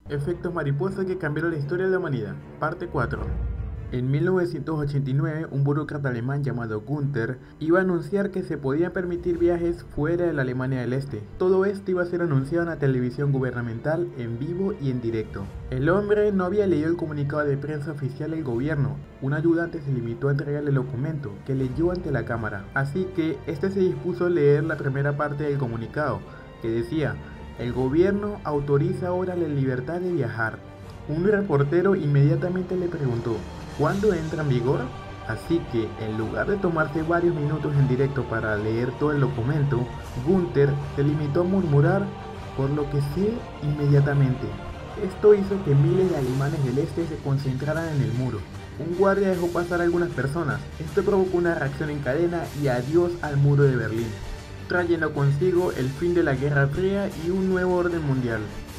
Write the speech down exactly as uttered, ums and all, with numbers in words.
Efectos mariposa que cambiaron la historia de la humanidad. Parte cuatro. En mil novecientos ochenta y nueve, un burócrata alemán llamado Günther iba a anunciar que se podían permitir viajes fuera de la Alemania del Este. Todo esto iba a ser anunciado en la televisión gubernamental en vivo y en directo. El hombre no había leído el comunicado de prensa oficial del gobierno. Un ayudante se limitó a entregarle el documento, que leyó ante la cámara. Así que este se dispuso a leer la primera parte del comunicado, que decía: el gobierno autoriza ahora la libertad de viajar. Un reportero inmediatamente le preguntó: ¿cuándo entra en vigor? Así que, en lugar de tomarse varios minutos en directo para leer todo el documento, Günther se limitó a murmurar: por lo que sé, inmediatamente. Esto hizo que miles de alemanes del este se concentraran en el muro. Un guardia dejó pasar a algunas personas. Esto provocó una reacción en cadena y adiós al muro de Berlín, trayendo consigo el fin de la Guerra Fría y un nuevo orden mundial.